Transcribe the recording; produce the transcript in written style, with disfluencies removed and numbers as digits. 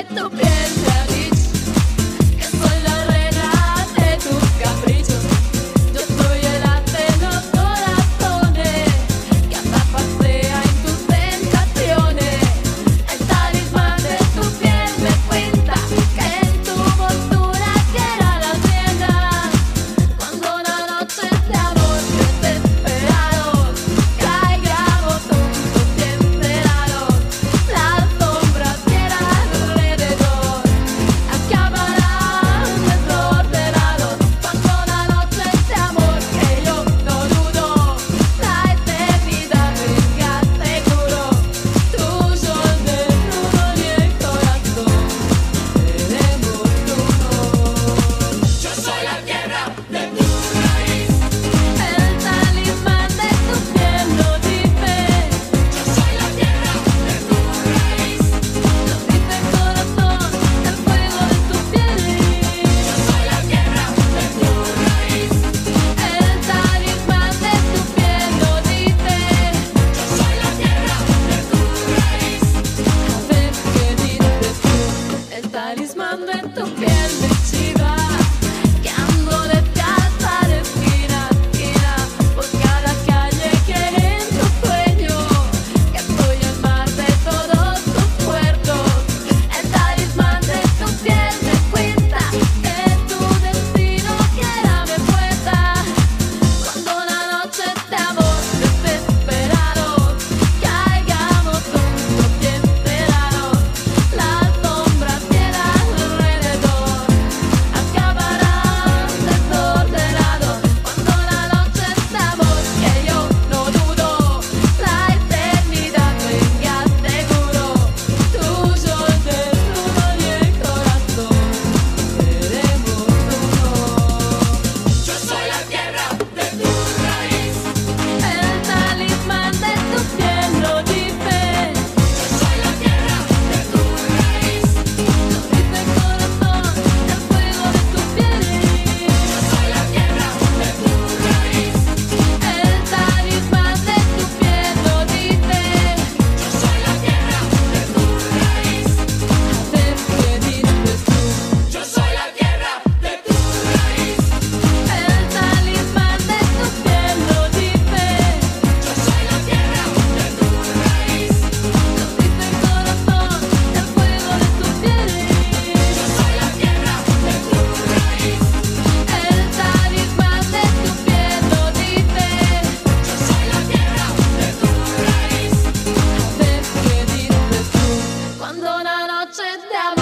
tu piel me ha dicho que soy la reina de tus caprichos. Yo soy el as de los corazones que anda pasea en tus tentaciones. El talismán de tu piel me cuenta que en tu montura quiera la rienda. Cuando la noche de amor desesperados caigamos juntos y enterados, las sombras quieran alrededor, acabarán desordenados. Cuando la noche de amor, que yo no dudo, la eternidad venga seguro, tuyo el desnudo y el corazón seremos uno. Yo soy la tierra de tu raíz. El talismán de tu piel lo dice, Yo soy la tierra de tu raíz. lo dice el corazón, el fuego de tu piel. Yo soy la tierra de tu raíz. El talismán de tu piel lo dice, Yo soy la tierra de tu raíz. a ver qué dices tú. El talismán de tu piel me chiva, que ando descalza de esquina a esquina, por cada calle que en tu sueño, que soy el mar de todos tus puertos. El talismán de tu piel me cuenta que tu destino quiera me puerta. Cuando la noche de amor desesperados caigamos juntos y enterados, las sombras quieran alrededor, acabarán desordenados. Cuando la noche de amor, que yo no dudo, la eternidad venga seguro, tuyo el desnudo y el corazón seremos uno. Yo soy la tierra de tu raíz. El talismán de tu piel lo dice, Yo soy la tierra de tu raíz. lo dice el corazón, el fuego de tu piel. Yo soy la tierra de tu raíz. El talismán de tu piel lo dice, Yo soy la tierra de tu raíz. a ver qué dices tú. Yo soy la tierra de tu raíz. El talismán de tu piel lo dice, Yo soy la tierra de tu raíz. lo dice el corazón, el fuego de tu piel. Yo soy la tierra de tu raíz. El talismán de tu piel lo dice, Yo soy la tierra de tu raíz. a ver qué dices tú. Cuando la noche de amor